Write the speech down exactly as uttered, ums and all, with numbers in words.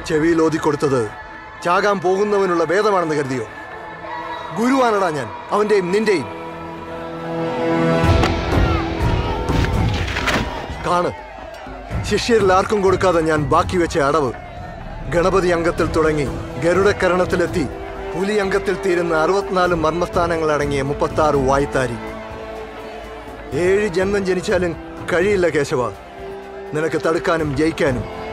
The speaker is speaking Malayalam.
ചെവിയിൽ ഓതിക്കൊടുത്തത് ചാകാൻ പോകുന്നവനുള്ള വേദമാണെന്ന് കരുതിയോ? ഗുരുവാനടാ ഞാൻ, അവന്റെയും നിന്റെയും. കാണ്, ശിഷ്യരിൽ ആർക്കും കൊടുക്കാതെ ഞാൻ ബാക്കി വെച്ച അടവ്. ഗണപതി അംഗത്തിൽ തുടങ്ങി ഗരുഡക്കരണത്തിലെത്തി പുലി അംഗത്തിൽ തീരുന്ന അറുപത്തിനാല് മർമ്മസ്ഥാനങ്ങൾ അടങ്ങിയ മുപ്പത്തി ആറ് വായ്ത്താരി. ഏഴ് ജന്മം ജനിച്ചാലും കഴിയില്ല കേശവ നിനക്ക് തടുക്കാനും ജയിക്കാനും.